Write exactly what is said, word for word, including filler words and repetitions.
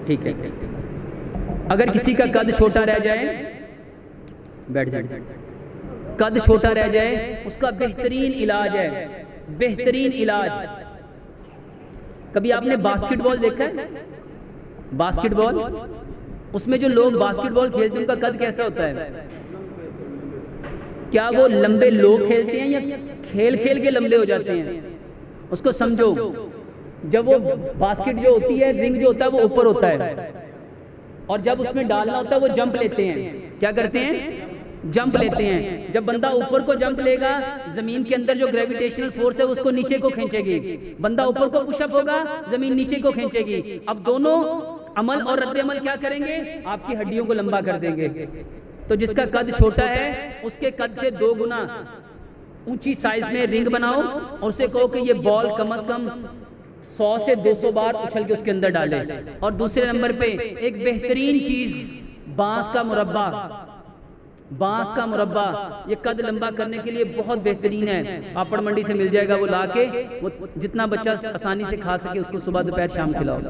ठीक है। अगर किसी का कद छोटा रह जाए, बैठ जाए, कद छोटा रह जाए, उसका बेहतरीन इलाज है, बेहतरीन इलाज। कभी आपने बास्केटबॉल देखा है? बास्केटबॉल, उसमें जो लोग बास्केटबॉल खेलते हैं उनका कद कैसा होता है? क्या वो लंबे लोग खेलते हैं या खेल खेल के लंबे हो जाते हैं? उसको समझो। जब वो बास्केट जो होती है, रिंग जो होता है वो ऊपर होता है, और जब उसमें डालना होता है वो जंप लेते हैं। क्या करते हैं? जंप लेते हैं। जब बंदा ऊपर को जंप लेगा, जमीन के अंदर जो ग्रेविटेशनल फोर्स है उसको नीचे को खींचेगी। बंदा ऊपर को पुशअप होगा, जमीन नीचे को खींचेगी। अब दोनों अमल और रद्द अमल क्या करेंगे? आपकी हड्डियों को लंबा कर देंगे। तो जिसका कद छोटा है उसके कद से दो गुना ऊंची साइज में रिंग बनाओ और उसे कहो कि ये बॉल कम से कम सौ से दो सौ बार उछल के उसके अंदर डाले। और दूसरे नंबर पे एक बेहतरीन चीज, बांस का मुरब्बा। बांस का मुरब्बा ये कद लंबा करने के लिए बहुत बेहतरीन है। पापड़ मंडी से मिल जाएगा, वो ला के वो जितना बच्चा आसानी से खा सके उसको सुबह दोपहर शाम खिलाओ।